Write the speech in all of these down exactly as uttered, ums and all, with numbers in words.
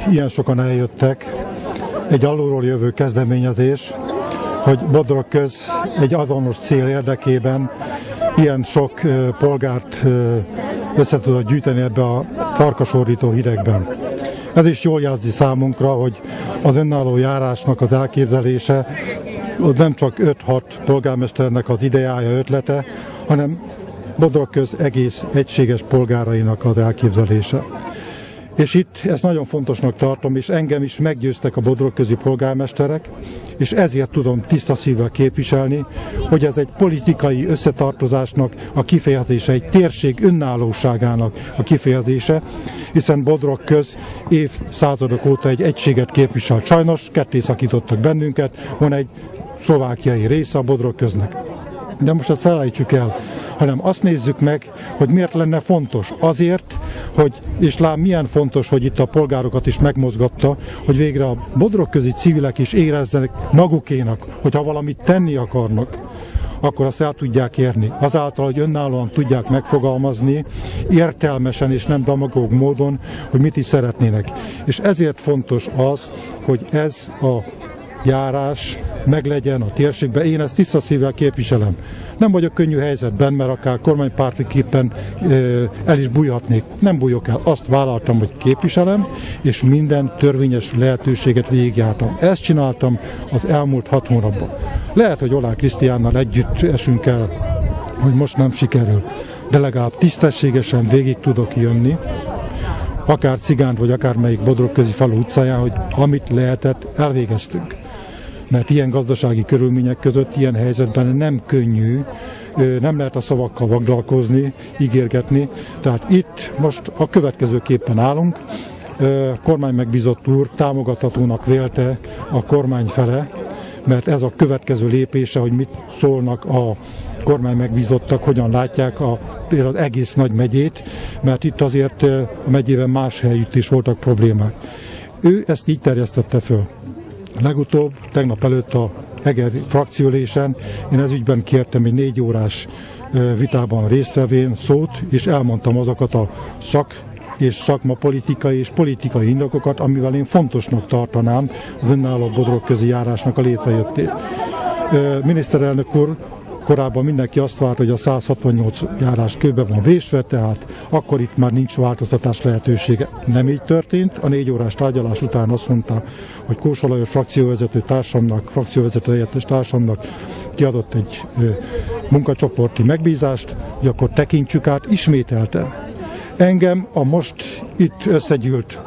ilyen sokan eljöttek, egy alulról jövő kezdeményezés, hogy Bodrogköz egy azonos cél érdekében ilyen sok polgárt össze tudott gyűjteni ebbe a farkasordító hidegben. Ez is jól jelzi számunkra, hogy az önálló járásnak az elképzelése az nem csak öt-hat polgármesternek az ideája, ötlete, hanem Bodrogköz egész egységes polgárainak az elképzelése. És itt ezt nagyon fontosnak tartom, és engem is meggyőztek a bodrogközi polgármesterek, és ezért tudom tiszta szívvel képviselni, hogy ez egy politikai összetartozásnak a kifejezése, egy térség önállóságának a kifejezése, hiszen Bodrogköz évszázadok óta egy egységet képvisel. Sajnos ketté szakítottak bennünket, van egy szlovákiai része a Bodrogköznek. De most ezt felejtsük el, hanem azt nézzük meg, hogy miért lenne fontos. Azért, hogy, és lám milyen fontos, hogy itt a polgárokat is megmozgatta, hogy végre a bodrogközi civilek is érezzenek magukénak, hogyha valamit tenni akarnak, akkor azt el tudják érni. Azáltal, hogy önállóan tudják megfogalmazni, értelmesen és nem demagóg módon, hogy mit is szeretnének. És ezért fontos az, hogy ez a járás meglegyen a térségben. Én ezt tiszta szívvel képviselem. Nem vagyok könnyű helyzetben, mert akár kormánypártiképpen el is bújhatnék. Nem bújok el. Azt vállaltam, hogy képviselem, és minden törvényes lehetőséget végigjártam. Ezt csináltam az elmúlt hat hónapban. Lehet, hogy Oláh Krisztiánnal együtt esünk el, hogy most nem sikerül, de legalább tisztességesen végig tudok jönni, akár Cigánt, vagy akár melyik bodrogközi falu utcáján, hogy amit lehetett, elvégeztünk. Mert ilyen gazdasági körülmények között, ilyen helyzetben nem könnyű, nem lehet a szavakkal vagdalkozni, ígérgetni. Tehát itt most a következőképpen állunk. A kormány megbízott úr támogathatónak vélte a kormány fele, mert ez a következő lépése, hogy mit szólnak a kormány megbízottak, hogyan látják a, az egész nagy megyét, mert itt azért a megyében más helyütt is voltak problémák. Ő ezt így terjesztette föl. Legutóbb, tegnap előtt a egeri frakcióülésen én ez ügyben kértem egy négy órás vitában résztvevén szót, és elmondtam azokat a szak és szakmapolitikai és politikai indokokat, amivel én fontosnak tartanám az önálló bodrogközi járásnak a létrejöttét. Miniszterelnök úr, korábban mindenki azt várt, hogy a száz hatvannyolc járás kőbe van vésve, tehát akkor itt már nincs változtatás lehetősége. Nem így történt. A négy órás tárgyalás után azt mondta, hogy Kósa Lajos frakcióvezető társamnak, frakcióvezető helyettes társamnak kiadott egy munkacsoporti megbízást, hogy akkor tekintsük át ismételten. Engem a most itt összegyűlt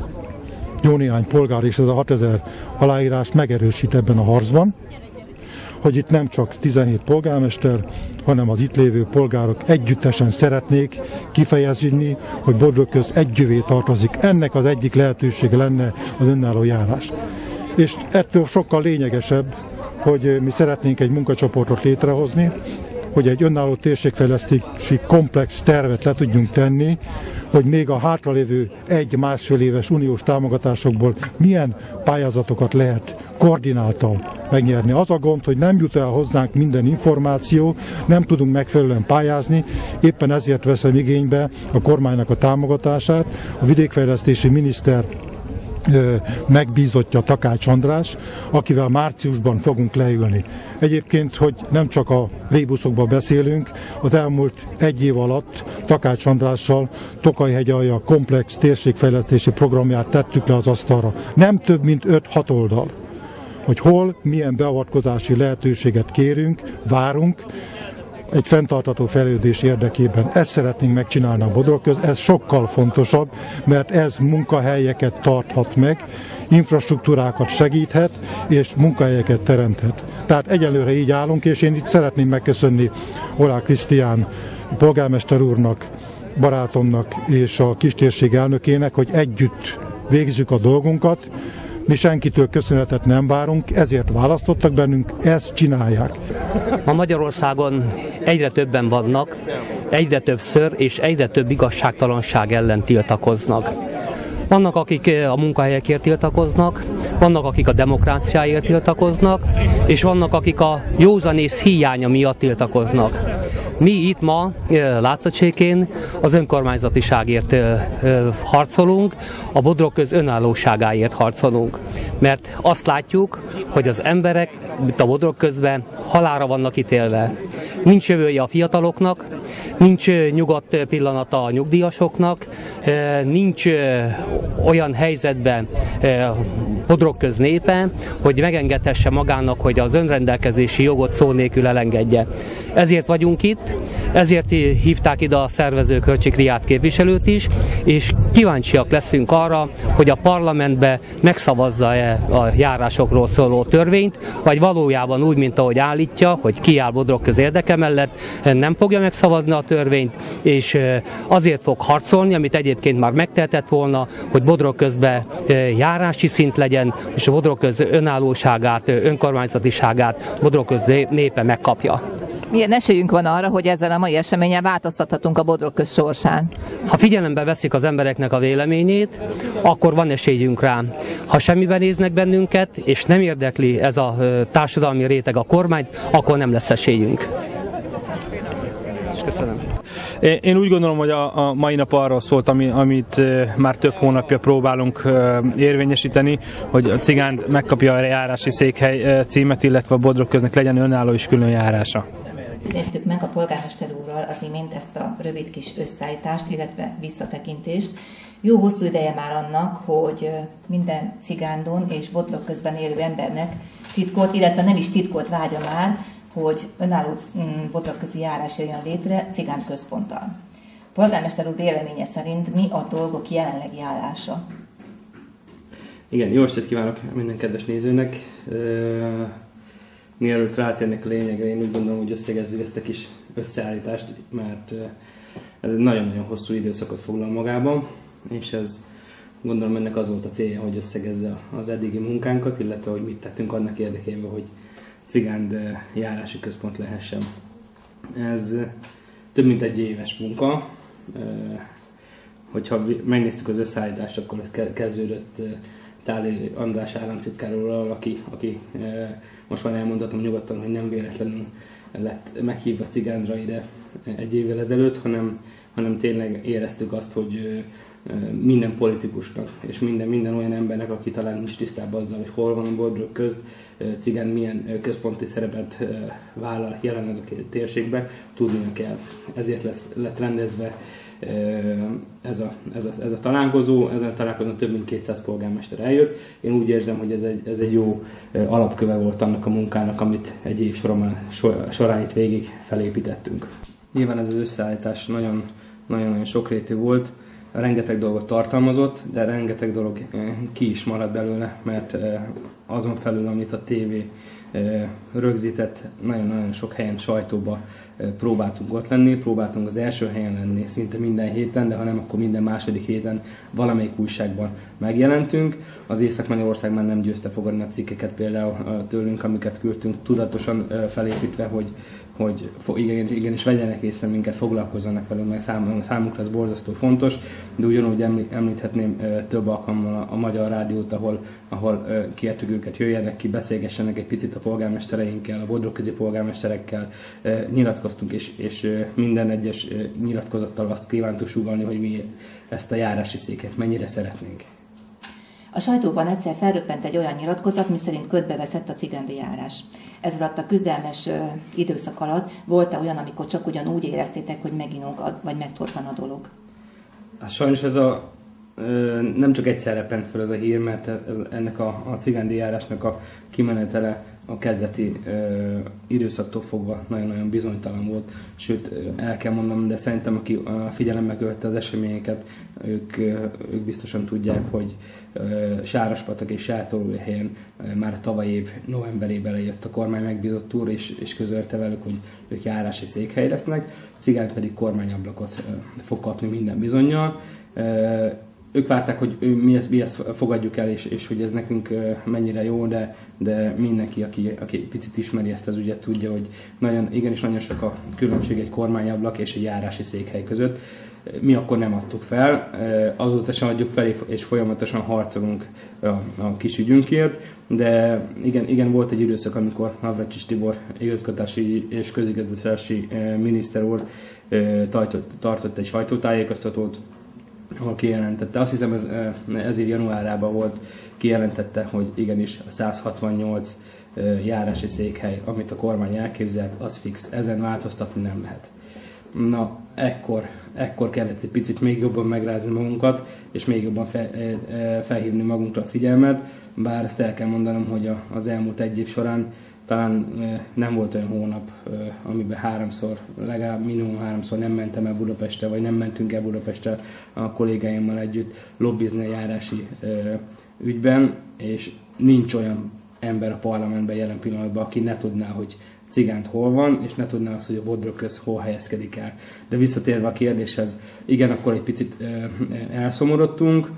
jó néhány polgár és ez a hatezer aláírás megerősít ebben a harcban, hogy itt nem csak tizenhét polgármester, hanem az itt lévő polgárok együttesen szeretnék kifejezni, hogy Bodrogköz együvé tartozik. Ennek az egyik lehetősége lenne az önálló járás. És ettől sokkal lényegesebb, hogy mi szeretnénk egy munkacsoportot létrehozni, hogy egy önálló térségfejlesztési komplex tervet le tudjunk tenni, hogy még a hátralévő egy-másfél éves uniós támogatásokból milyen pályázatokat lehet koordináltan megnyerni. Az a gond, hogy nem jut el hozzánk minden információ, nem tudunk megfelelően pályázni, éppen ezért veszem igénybe a kormánynak a támogatását. A vidékfejlesztési miniszter megbízottja Takács András, akivel márciusban fogunk leülni. Egyébként, hogy nem csak a rébuszokban beszélünk, az elmúlt egy év alatt Takács Andrással Tokaj-hegyalja komplex térségfejlesztési programját tettük le az asztalra. Nem több, mint öt-hat oldal. Hogy hol, milyen beavatkozási lehetőséget kérünk, várunk, egy fenntartható fejlődés érdekében. Ezt szeretnénk megcsinálni a Bodrogköz, ez sokkal fontosabb, mert ez munkahelyeket tarthat meg, infrastruktúrákat segíthet, és munkahelyeket teremthet. Tehát egyelőre így állunk, és én itt szeretném megköszönni Oláh Krisztián polgármester úrnak, barátomnak és a kistérség elnökének, hogy együtt végzzük a dolgunkat. Mi senkitől köszönetet nem várunk, ezért választottak bennünk, ezt csinálják. Ma Magyarországon egyre többen vannak, egyre többször és egyre több igazságtalanság ellen tiltakoznak. Vannak, akik a munkahelyekért tiltakoznak, vannak, akik a demokráciáért tiltakoznak, és vannak, akik a józanész hiánya miatt tiltakoznak. Mi itt ma Látszatsékén az önkormányzatiságért harcolunk, a Bodrogköz önállóságáért harcolunk. Mert azt látjuk, hogy az emberek itt a Bodrogközben halálra vannak ítélve. Nincs jövője a fiataloknak, nincs nyugodt pillanata a nyugdíjasoknak, nincs olyan helyzetben Bodrogköz népe, hogy megengedhesse magának, hogy az önrendelkezési jogot szó nélkül elengedje. Ezért vagyunk itt, ezért hívták ide a szervezők Hölcsik Riát képviselőt is, és kíváncsiak leszünk arra, hogy a parlamentbe megszavazza-e a járásokról szóló törvényt, vagy valójában úgy, mint ahogy állítja, hogy kiáll Bodrogköz érdeke mellett, nem fogja megszavazni a törvényt, és azért fog harcolni, amit egyébként már megtehetett volna, hogy Bodrogközben járási szint legyen, és a Bodrogköz önállóságát, önkormányzatiságát Bodrogköz népe megkapja. Milyen esélyünk van arra, hogy ezzel a mai eseményen változtathatunk a Bodrogköz sorsán? Ha figyelembe veszik az embereknek a véleményét, akkor van esélyünk rá. Ha semmiben néznek bennünket, és nem érdekli ez a társadalmi réteg a kormányt, akkor nem lesz esélyünk. És köszönöm. Én úgy gondolom, hogy a, a mai nap arról szólt, ami, amit már több hónapja próbálunk érvényesíteni, hogy a Cigánd megkapja a járási székhely címet, illetve a Bodrogköznek legyen önálló és külön járása. Néztük meg a polgármester úrral az imént ezt a rövid kis összeállítást, illetve visszatekintést. Jó hosszú ideje már annak, hogy minden Cigándon és Bodrogközben élő embernek titkolt, illetve nem is titkolt vágya már, hogy önálló bodrogközi járás jöjjön létre Cigánd központtal. Polgármester úr véleménye szerint mi a dolgok jelenlegi állása? Igen, jó estét kívánok minden kedves nézőnek! Mielőtt rátérnek a lényegre, én úgy gondolom, hogy összegezzük ezt a kis összeállítást, mert ez egy nagyon-nagyon hosszú időszakot foglal magában, és ez gondolom ennek az volt a célja, hogy összegezze az eddigi munkánkat, illetve hogy mit tettünk annak érdekében, hogy Cigánd járási központ lehessen. Ez több mint egy éves munka. Hogyha megnéztük az összeállítást, akkor ez kezdődött Táli András államtitkár úrral, aki, aki most már elmondhatom nyugodtan, hogy nem véletlenül lett meghívva Cigándra ide egy évvel ezelőtt, hanem, hanem tényleg éreztük azt, hogy minden politikusnak és minden, minden olyan embernek, aki talán nincs tisztában azzal, hogy hol van a Bodrogköz, Cigánd milyen központi szerepet vállal jelenleg a térségbe, tudnia kell. Ezért lesz, lett rendezve ez a, ez, a, ez a találkozó, ezen a találkozón több mint kétszáz polgármester eljött. Én úgy érzem, hogy ez egy, ez egy jó alapköve volt annak a munkának, amit egy év során, során itt végig felépítettünk. Nyilván ez az összeállítás nagyon, nagyon-nagyon sokrétű volt, rengeteg dolgot tartalmazott, de rengeteg dolog ki is maradt belőle, mert azon felül, amit a tévé rögzített, nagyon-nagyon sok helyen sajtóba próbáltunk ott lenni, próbáltunk az első helyen lenni szinte minden héten, de ha nem, akkor minden második héten valamelyik újságban megjelentünk. Az Észak-Magyarország már nem győzte fogadni a cikkeket például tőlünk, amiket küldtünk, tudatosan felépítve, hogy hogy igenis, igenis vegyenek észre minket, foglalkozzanak velünk, meg számukra ez borzasztó fontos, de ugyanúgy említhetném több alkalommal a, a Magyar Rádiót, ahol, ahol kértük őket, jöjjenek ki, beszélgessenek egy picit a polgármestereinkkel, a bodrogközi polgármesterekkel, nyilatkoztunk, és, és minden egyes nyilatkozattal azt kívántuk sugallni, hogy mi ezt a járási széket mennyire szeretnénk. A sajtóban egyszer felröppent egy olyan nyilatkozat, miszerint ködbe veszett a cigándi járás. Ez alatt a küzdelmes ö, időszak alatt volt-e olyan, amikor csak ugyanúgy éreztétek, hogy meginunk, vagy megtorpan a dolog? Hát sajnos ez a, ö, nem csak egyszer repent fel ez a hír, mert ez, ennek a, a cigándi járásnak a kimenetele a kezdeti ö, időszaktól fogva nagyon-nagyon bizonytalan volt. Sőt, el kell mondanom, de szerintem aki a figyelemmel követte az eseményeket, ők, ők biztosan tudják, hogy Sárospatak és Sátorújhelyen már tavaly év novemberében lejött a kormány megbízott úr, és, és közölte velük, hogy ők járási székhely lesznek, Cigánd pedig kormányablakot fog kapni minden bizonnyal. Ők várták, hogy mi ezt, mi ezt fogadjuk el, és, és hogy ez nekünk mennyire jó, de, de mindenki, aki, aki picit ismeri ezt az ügyet, tudja, hogy nagyon, igenis nagyon sok a különbség egy kormányablak és egy járási székhely között. mi akkor nem adtuk fel, azóta sem adjuk fel, és folyamatosan harcolunk a, a kis ügyünkért, de igen, igen, volt egy időszak, amikor Navracsics Tibor igazgatási és közigazgatási miniszter úr tartott, tartott egy sajtótájékoztatót, ahol kijelentette, azt hiszem ez, ez év januárában volt, kijelentette, hogy igenis a száz hatvannyolc járási székhely, amit a kormány elképzelt, az fix, ezen változtatni nem lehet. Na, ekkor, ekkor kellett egy picit még jobban megrázni magunkat, és még jobban fel, felhívni magunkra a figyelmet, bár ezt el kell mondanom, hogy az elmúlt egy év során talán nem volt olyan hónap, amiben háromszor, legalább minimum háromszor nem mentem el Budapestre, vagy nem mentünk el Budapestre a kollégáimmal együtt lobbizni a járási ügyben, és nincs olyan ember a parlamentben jelen pillanatban, aki ne tudná, hogy Cigánt hol van, és ne tudná azt, hogy a Bodrogköz hol helyezkedik el. De visszatérve a kérdéshez, igen, akkor egy picit elszomorodtunk,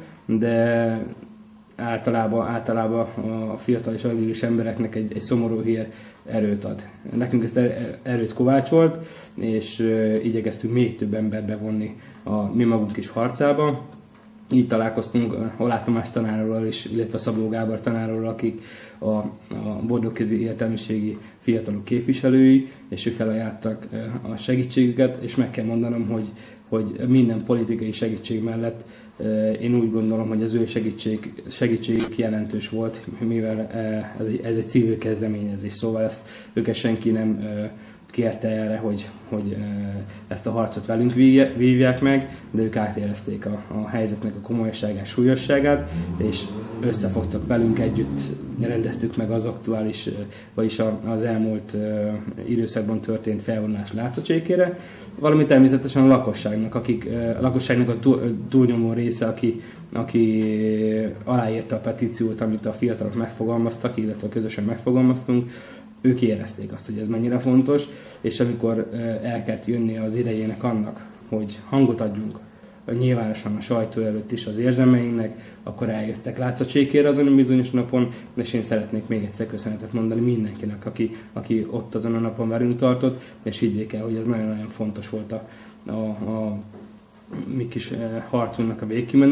de általában, általában a fiatal és agilis embereknek egy, egy szomorú hír erőt ad. Nekünk ezt erőt kovácsolt, és igyekeztünk még több embert bevonni a mi magunk is harcába. Így találkoztunk Oláh Tamás tanárról is, illetve Szabó Gábor tanárról, akik a, a bodrogközi értelmiségi fiatalok képviselői, és ők felajánlottak a segítségüket, és meg kell mondanom, hogy, hogy minden politikai segítség mellett én úgy gondolom, hogy az ő segítség, segítségük jelentős volt, mivel ez egy, ez egy civil kezdeményezés, szóval ezt őket senki nem kérte erre, hogy, hogy ezt a harcot velünk vívják meg, de ők átérezték a, a helyzetnek a komolyságát, súlyosságát, és összefogtak velünk együtt, rendeztük meg az aktuális, vagyis az elmúlt időszakban történt felvonás Látszatsékére, valamint természetesen a lakosságnak, akik, a lakosságnak a túlnyomó része, aki, aki aláírta a petíciót, amit a fiatalok megfogalmaztak, illetve közösen megfogalmaztunk, ők érezték azt, hogy ez mennyire fontos, és amikor el kellett jönni az idejének annak, hogy hangot adjunk nyilvánosan a sajtó előtt is az érzelmeinknek, akkor eljöttek Látszatsékére azon a bizonyos napon, és én szeretnék még egyszer köszönetet mondani mindenkinek, aki, aki ott azon a napon velünk tartott, és higgyék el, hogy ez nagyon-nagyon fontos volt a, a, a mi kis harcunknak a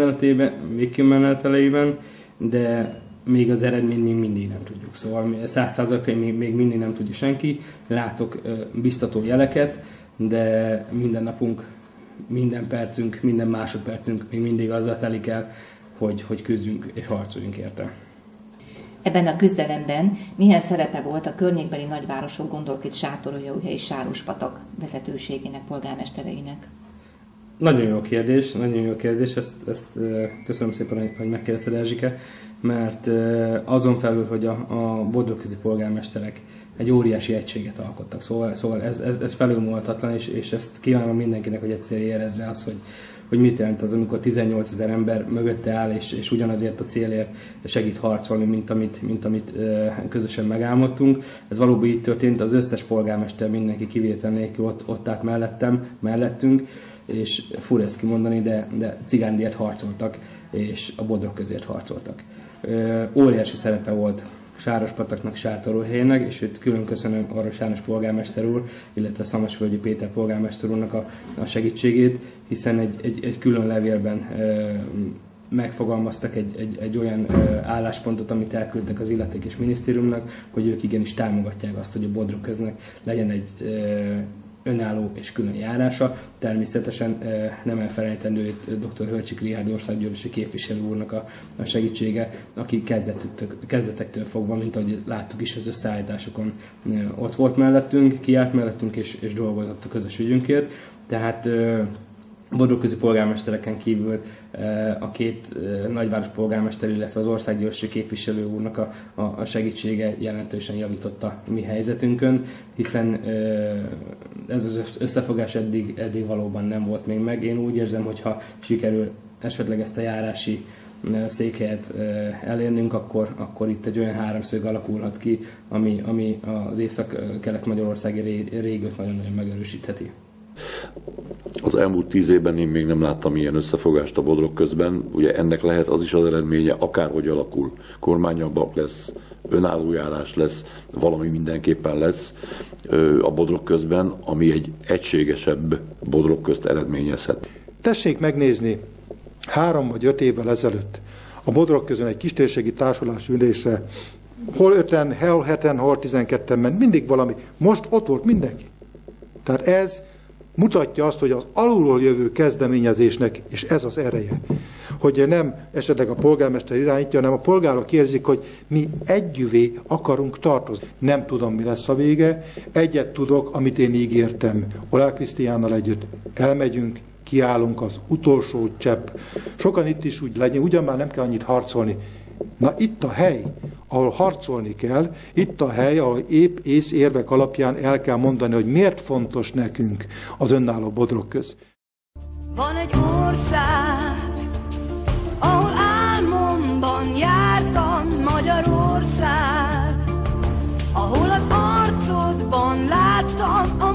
végkimeneteleiben, de még az eredményt még mindig nem tudjuk. Szóval száz százalékig még, még mindig nem tudja senki. Látok biztató jeleket, de minden napunk, minden percünk, minden másodpercünk még mindig azzal telik el, hogy, hogy küzdjünk és harcoljunk érte. Ebben a küzdelemben milyen szerepe volt a környékbeli nagyvárosok, gondolok itt Sátoraljaújhely és Sárospatak vezetőségének, polgármestereinek? Nagyon jó kérdés, nagyon jó kérdés, ezt, ezt köszönöm szépen, hogy megkérdezted, Erzsike, mert azon felül, hogy a, a bodrogközi polgármesterek egy óriási egységet alkottak, szóval, szóval ez, ez, ez felülmúlhatatlan, és, és ezt kívánom mindenkinek, hogy egyszer érezze azt, hogy, hogy mit jelent az, amikor tizennyolcezer ember mögötte áll, és, és ugyanazért a célért segít harcolni, mint amit, mint amit közösen megálmodtunk. Ez valóban így történt, az összes polgármester, mindenki kivétel nélkül ott, ott állt mellettem, mellettünk, és fura ezt kimondani, de, de Cigándiért harcoltak, és a Bodrogközért harcoltak. Ö, óriási szerepe volt Sárospataknak, Sátoraljaújhelynek, és itt külön köszönöm Orros János polgármester úr, illetve Szamosvölgyi Péter polgármester úrnak a, a segítségét, hiszen egy, egy, egy külön levélben ö, megfogalmaztak egy, egy, egy olyan ö, álláspontot, amit elküldtek az illetékes minisztériumnak, hogy ők igenis támogatják azt, hogy a Bodrogköznek legyen egy ö, önálló és külön járása. Természetesen nem elfelejtendő dr. Hölcsik Richárd országgyűlési képviselő úrnak a, a segítsége, aki kezdetektől, kezdetektől fogva, mint ahogy láttuk is az összeállításokon, ott volt mellettünk, kiállt mellettünk és, és dolgozott a közös ügyünkért. Tehát a bodrogközi polgármestereken kívül a két nagyváros polgármester, illetve az országgyűlési képviselő úrnak a, a, a segítsége jelentősen javította a mi helyzetünkön, hiszen ez az összefogás eddig, eddig valóban nem volt még meg. Én úgy érzem, hogy ha sikerül esetleg ezt a járási székhelyet elérnünk, akkor, akkor itt egy olyan háromszög alakulhat ki, ami, ami az észak-kelet-magyarországi régiót nagyon-nagyon megerősítheti. Az elmúlt tíz évben én még nem láttam ilyen összefogást a Bodrogközben. Ugye ennek lehet az is az eredménye, akárhogy alakul, kormányabbak lesz, önálló járás lesz, valami mindenképpen lesz a Bodrogközben, ami egy egységesebb Bodrogközt eredményezhet. Tessék megnézni, három vagy öt évvel ezelőtt a Bodrogközön egy kistérségi társulás ülésre, hol öten, hol heten, hol tizenketten ment, mindig valami. Most ott volt mindenki. Tehát ez mutatja azt, hogy az alulról jövő kezdeményezésnek, és ez az ereje, hogy nem esetleg a polgármester irányítja, hanem a polgárok érzik, hogy mi együvé akarunk tartozni. Nem tudom, mi lesz a vége. Egyet tudok, amit én ígértem. Oláh Krisztiánnal együtt elmegyünk, kiállunk az utolsó csepp. Sokan itt is úgy legyen, ugyan már nem kell annyit harcolni. Na itt a hely, ahol harcolni kell, itt a hely, ahol épp ész érvek alapján el kell mondani, hogy miért fontos nekünk az önálló Bodrogköz. Van egy ország, ahol álmomban jártam, Magyarország, ahol az arcodban láttam